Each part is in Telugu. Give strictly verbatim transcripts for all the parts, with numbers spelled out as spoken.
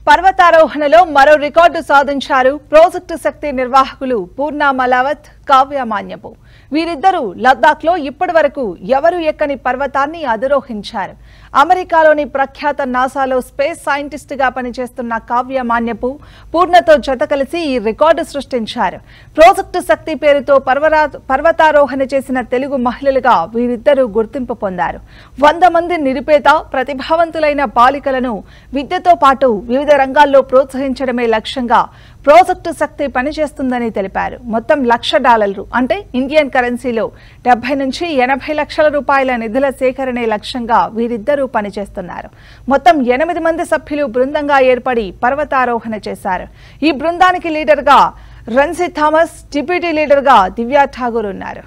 పర్వతారోహణలో మరో రికార్డు సాధించారు ప్రాజెక్టు శక్తి నిర్వాహకులు పూర్నామలావత్, కవ్యామాన్యపు. వీరిద్దరూ లద్దాఖ్ లో ఇప్పటివరకు ఎవరు ఎక్కని పర్వతాన్ని అధిరోహించారు. అమెరికాలోని ప్రఖ్యాత నాసాలో స్పేస్ సైంటిస్ట్ గా పనిచేస్తున్న కవ్యామాన్యపు పూర్ణతో జత కలిసి ఈ రికార్డు సృష్టించారు. ప్రాజెక్టు శక్తి పేరుతో పర్వతారోహణ చేసిన తెలుగు మహిళలుగా వీరిద్దరూ గుర్తింపు పొందారు. వంద మంది నిరుపేద ప్రతిభావంతులైన బాలికలను విద్యతో పాటు వివిధ రంగాల్లో ప్రోత్సహించడమే లక్ష్యంగా ప్రాజెక్టు శక్తి పనిచేస్తుందని తెలిపారు. మొత్తం లక్ష డాలర్లు అంటే ఇండియన్ కరెన్సీలో డెబ్బై నుంచి ఎనభై లక్షల రూపాయల నిధుల సేకరణే లక్ష్యంగా వీరిద్దరూ పనిచేస్తున్నారు. మొత్తం ఎనిమిది మంది సభ్యులు బృందంగా ఏర్పడి పర్వతారోహణ చేశారు. ఈ బృందానికి లీడర్ గా రన్సీ థామస్, డిప్యూటీ లీడర్ గా దివ్యా ఠాగూర్ ఉన్నారు.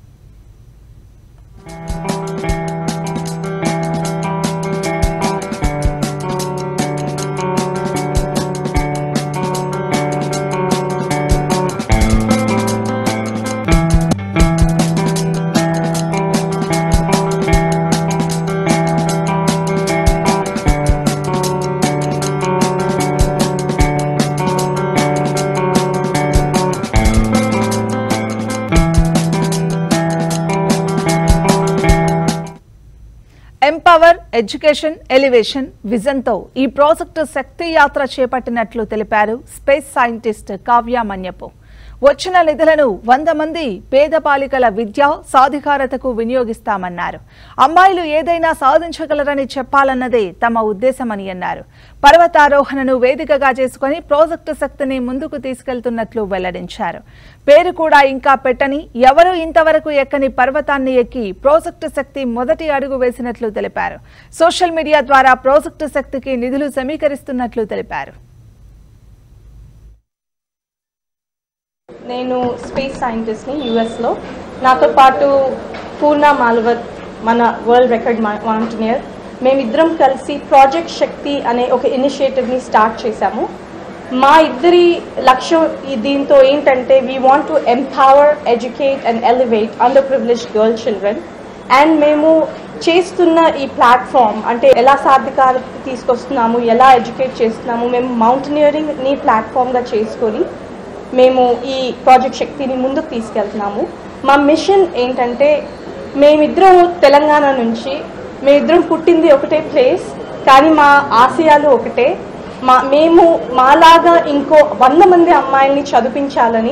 ఎంపవర్, ఎడ్యుకేషన్, ఎలివేషన్ విజన్తో ఈ ప్రాజెక్టు శక్తి యాత్ర చేపట్టినట్లు తెలిపారు స్పేస్ సైంటిస్ట్ కవ్యామన్యపు. వచ్చిన నిధులను వంద మంది పేద బాలికల విద్య సాధికారతకు వినియోగిస్తామన్నారు. అమ్మాయిలు ఏదైనా సాధించగలరని చెప్పాలన్నదే తమ ఉద్దేశమని అన్నారు. పర్వతారోహణను వేదికగా చేసుకుని ప్రాజెక్టు శక్తిని ముందుకు తీసుకెళ్తున్నట్లు వెల్లడించారు. పేరు కూడా ఇంకా పెట్టని, ఎవరూ ఇంతవరకు ఎక్కని పర్వతాన్ని ఎక్కి ప్రాజెక్టు శక్తి మొదటి అడుగు వేసినట్లు తెలిపారు. సోషల్ మీడియా ద్వారా ప్రాజెక్టు శక్తికి నిధులు సమీకరిస్తున్నట్లు తెలిపారు. నేను స్పేస్ సైంటిస్ట్ని యూఎస్లో. నాతో పాటు పూర్నామాలవత్, మన వరల్డ్ రికార్డ్ మౌంటైనియర్, మేమిద్దరం కలిసి ప్రాజెక్ట్ శక్తి అనే ఒక ఇనిషియేటివ్ని స్టార్ట్ చేశాము. మా ఇద్దరి లక్ష్యం దీంతో ఏంటంటే we want to empower, educate and elevate underprivileged girl children. And మేము చేస్తున్న ఈ ప్లాట్ఫామ్ అంటే ఎలా సాధికారత తీసుకొస్తున్నాము, ఎలా ఎడ్యుకేట్ చేస్తున్నాము, మేము మౌంటైనియరింగ్ని ప్లాట్ఫామ్గా చేసుకొని మేము ఈ ప్రాజెక్ట్ శక్తిని ముందుకు తీసుకెళ్తున్నాము. మా మిషన్ ఏంటంటే మేమిద్దరం తెలంగాణ నుంచి, మేమిద్దరం పుట్టింది ఒకటే ప్లేస్, కానీ మా ఆశయాలు ఒకటే. మా మేము మాలాగా ఇంకో వంద మంది అమ్మాయిల్ని చదివించాలని,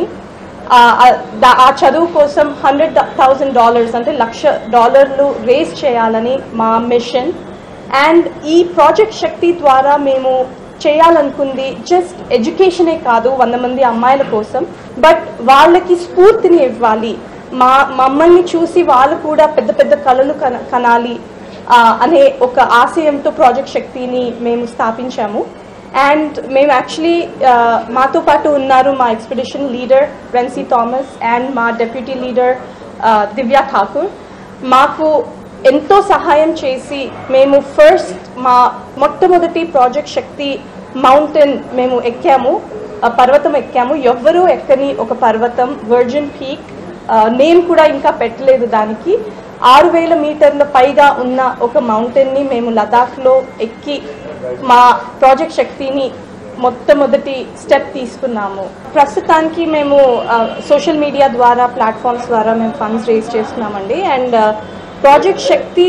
ఆ చదువు కోసం హండ్రెడ్ థౌజండ్ డాలర్స్ అంటే లక్ష డాలర్లు రేస్ చేయాలని మా మిషన్. అండ్ ఈ ప్రాజెక్ట్ శక్తి ద్వారా మేము చేయాలనుకుంది జస్ట్ ఎడ్యుకేషనే కాదు వంద మంది అమ్మాయిల కోసం, బట్ వాళ్ళకి స్ఫూర్తిని ఇవ్వాలి. మా మమ్మల్ని చూసి వాళ్ళు కూడా పెద్ద పెద్ద కళలు కన కనాలి అనే ఒక ఆశయంతో ప్రాజెక్ట్ శక్తిని మేము స్థాపించాము. అండ్ మేము యాక్చువల్లీ మాతో పాటు ఉన్నారు మా expedition leader Rancy Thomas and మా డెప్యూటీ లీడర్ దివ్యా ఠాకూర్. మాకు ఎంతో సహాయం చేసి మేము ఫస్ట్ మా మొట్టమొదటి ప్రాజెక్ట్ శక్తి మౌంటైన్ మేము ఎక్కాము, పర్వతం ఎక్కాము. ఎవ్వరూ ఎక్కని ఒక పర్వతం, వర్జిన్ పీక్. నేమ్ కూడా ఇంకా పెట్టలేదు దానికి. ఆరు వేల మీటర్ల పైగా ఉన్న ఒక మౌంటైన్ని మేము లదాఖ్లో ఎక్కి మా ప్రాజెక్ట్ శక్తిని మొట్టమొదటి స్టెప్ తీసుకున్నాము. ప్రస్తుతానికి మేము సోషల్ మీడియా ద్వారా, ప్లాట్ఫామ్స్ ద్వారా మేము ఫండ్స్ రేజ్ చేస్తున్నామండి. అండ్ ప్రాజెక్ట్ శక్తి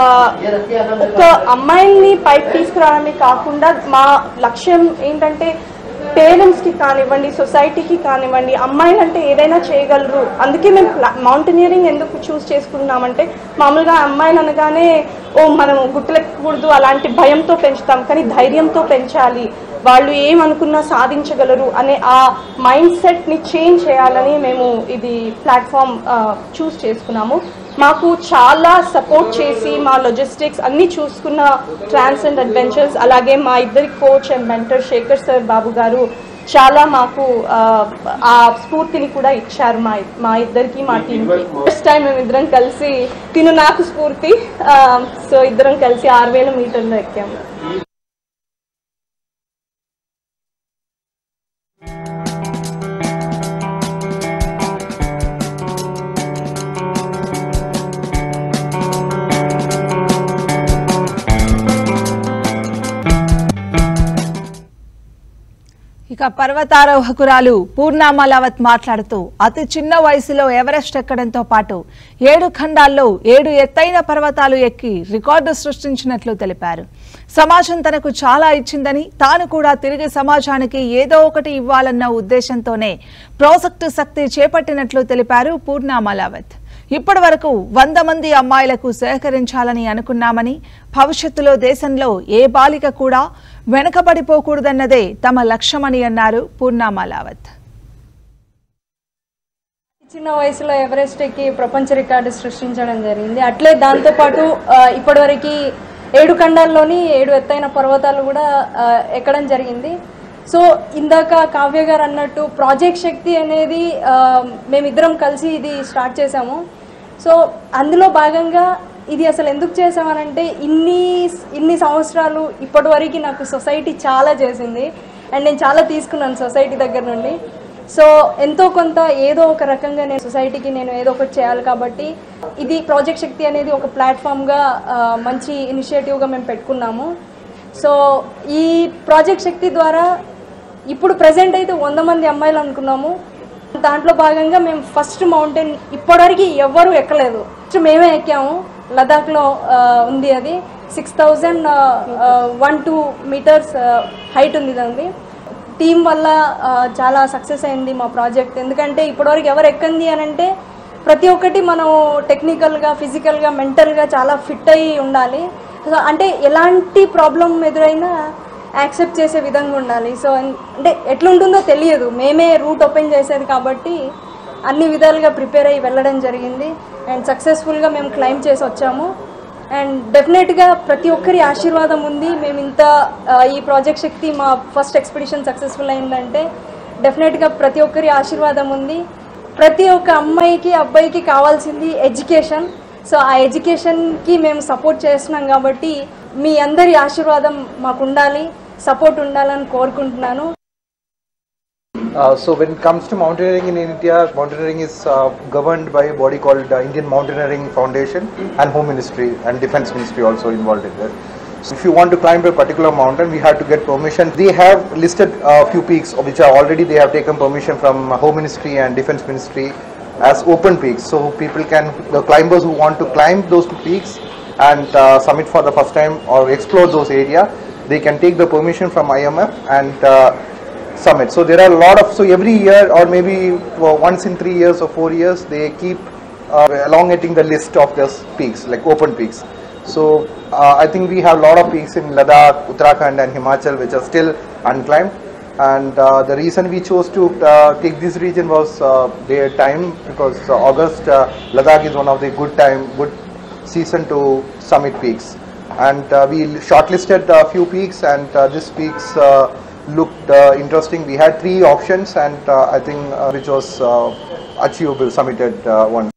ఒక అమ్మాయిల్ని పైకి తీసుకురావడమే కాకుండా మా లక్ష్యం ఏంటంటే పేరెంట్స్కి కానివ్వండి, సొసైటీకి కానివ్వండి, అమ్మాయిలు అంటే ఏదైనా చేయగలరు. అందుకే మేము మౌంటైనియరింగ్ ఎందుకు చూస్ చేసుకున్నామంటే మామూలుగా అమ్మాయిలు అనగానే ఓ మనం గుట్టలెక్కకూడదు అలాంటి భయంతో పెంచుతాం, కానీ ధైర్యంతో పెంచాలి, వాళ్ళు ఏమనుకున్నా సాధించగలరు అనే ఆ మైండ్ సెట్ని చేంజ్ చేయాలని మేము ఇది ప్లాట్ఫామ్ చూస్ చేసుకున్నాము. మాకు చాలా సపోర్ట్ చేసి మా లాజిస్టిక్స్ అన్నీ చూసుకున్న ట్రాన్స్ అండ్ అడ్వెంచర్స్, అలాగే మా ఇద్దరి coach and mentor Shekhar sir Babu గారు చాలా మాకు ఆ స్ఫూర్తిని కూడా ఇచ్చారు మా మా ఇద్దరికి, మా టీంకి. ఫస్ట్ టైం మేము ఇద్దరం కలిసి, తిను నాకు స్ఫూర్తి, సో ఇద్దరం కలిసి ఆరు వేల మీటర్లు ఎక్కాము. ఇక పర్వతారోహకురాలు పూర్నామలావత్ మాట్లాడుతూ అతి చిన్న వయసులో ఎవరెస్ట్ ఎక్కడంతో పాటు ఏడు ఖండాల్లో ఏడు ఎత్తైన పర్వతాలు ఎక్కి రికార్డు సృష్టించినట్లు తెలిపారు. సమాజం తనకు చాలా ఇచ్చిందని తాను కూడా తిరిగి సమాజానికి ఏదో ఒకటి ఇవ్వాలన్న ఉద్దేశంతోనే ప్రాజెక్టు శక్తి చేపట్టినట్లు తెలిపారు పూర్నామలావత్. ఇప్పటి వరకు వంద మంది అమ్మాయిలకు సహకరించాలని అనుకున్నామని, భవిష్యత్తులో దేశంలో ఏ బాలిక కూడా వెనకబడిపోకూడదన్నదే తమ లక్ష్యమని అన్నారు పూర్నామలావత్. చిన్న వయసులో ఎవరెస్ట్ ఎక్కి ప్రపంచ రికార్డు సృష్టించడం జరిగింది. అట్లే దాంతోపాటు ఇప్పటివరకు ఏడు ఖండాల్లోని ఏడు ఎత్తైన పర్వతాలు కూడా ఎక్కడం జరిగింది. సో ఇందాక కావ్య గారు అన్నట్టు ప్రాజెక్ట్ శక్తి అనేది మేమిద్దరం కలిసి ఇది స్టార్ట్ చేసాము. సో అందులో భాగంగా ఇది అసలు ఎందుకు చేసామనంటే ఇన్ని ఇన్ని సంవత్సరాలు ఇప్పటి వరకు నాకు సొసైటీ చాలా చేసింది అండ్ నేను చాలా తీసుకున్నాను సొసైటీ దగ్గర నుండి. సో ఎంతో కొంత ఏదో ఒక రకంగా నేను సొసైటీకి నేను ఏదో ఒకటి చేయాలి కాబట్టి ఇది ప్రాజెక్ట్ శక్తి అనేది ఒక ప్లాట్ఫామ్గా మంచి ఇనిషియేటివ్గా మేము పెట్టుకున్నాము. సో ఈ ప్రాజెక్ట్ శక్తి ద్వారా ఇప్పుడు ప్రజెంట్ అయితే వంద మంది అమ్మాయిలు అనుకున్నాము. దాంట్లో భాగంగా మేము ఫస్ట్ మౌంటైన్ ఇప్పటివరకు ఎవ్వరూ ఎక్కలేదు, ఫస్ట్ మేమే ఎక్కాము. లదాఖ్లో ఉంది, అది six thousand one two meters height ఉంది. దాన్ని టీం వల్ల చాలా సక్సెస్ అయింది మా ప్రాజెక్ట్. ఎందుకంటే ఇప్పటివరకు ఎవరు ఎక్కంది అని అంటే ప్రతి ఒక్కటి మనం టెక్నికల్గా, ఫిజికల్గా, మెంటల్గా చాలా ఫిట్ అయ్యి ఉండాలి. సో అంటే ఎలాంటి ప్రాబ్లం ఎదురైనా యాక్సెప్ట్ చేసే విధంగా ఉండాలి. సో అంటే ఎట్లుంటుందో తెలియదు, మేమే రూట్ ఓపెన్ చేసేది కాబట్టి అన్ని విధాలుగా ప్రిపేర్ అయ్యి వెళ్ళడం జరిగింది అండ్ సక్సెస్ఫుల్గా మేము క్లైమ్ చేసి వచ్చాము. అండ్ డెఫినెట్గా ప్రతి ఒక్కరి ఆశీర్వాదం ఉంది. మేము ఇంత ఈ ప్రాజెక్ట్ శక్తి మా ఫస్ట్ ఎక్స్పెడిషన్ సక్సెస్ఫుల్ అయిందంటే డెఫినెట్గా ప్రతి ఒక్కరి ఆశీర్వాదం ఉంది. ప్రతి ఒక్క అమ్మాయికి అబ్బాయికి కావాల్సింది ఎడ్యుకేషన్. సో ఆ ఎడ్యుకేషన్కి మేము సపోర్ట్ చేస్తున్నాం కాబట్టి మీ అందరి ఆశీర్వాదం మాకు ఉండాలి, సపోర్ట్ ఉండాలని కోరుకుంటున్నాను. Uh, so when it comes to mountaineering in India, mountaineering is uh, governed by a body called uh, Indian Mountaineering Foundation and Home Ministry and Defence Ministry also involved in that. So if you want to climb a particular mountain, we have to get permission. They have listed a uh, few peaks which are already they have taken permission from Home Ministry and Defence Ministry as open peaks. So people can, the climbers who want to climb those peaks and uh, summit for the first time or explore those area, they can take the permission from I M F and uh, summit. So there are a lot of, so every year or maybe once in three years or four years they keep uh, elongating the list of those peaks, like open peaks. So uh, I think we have a lot of peaks in Ladakh, Uttarakhand and Himachal which are still unclimbed, and uh, the reason we chose to uh, take this region was uh, their time, because uh, August uh, Ladakh is one of the good time, good season to summit peaks, and uh, we shortlisted a few peaks and uh, these peaks uh, looked uh, interesting. We had three options and uh, I think uh, which was uh, achievable, submitted uh, one.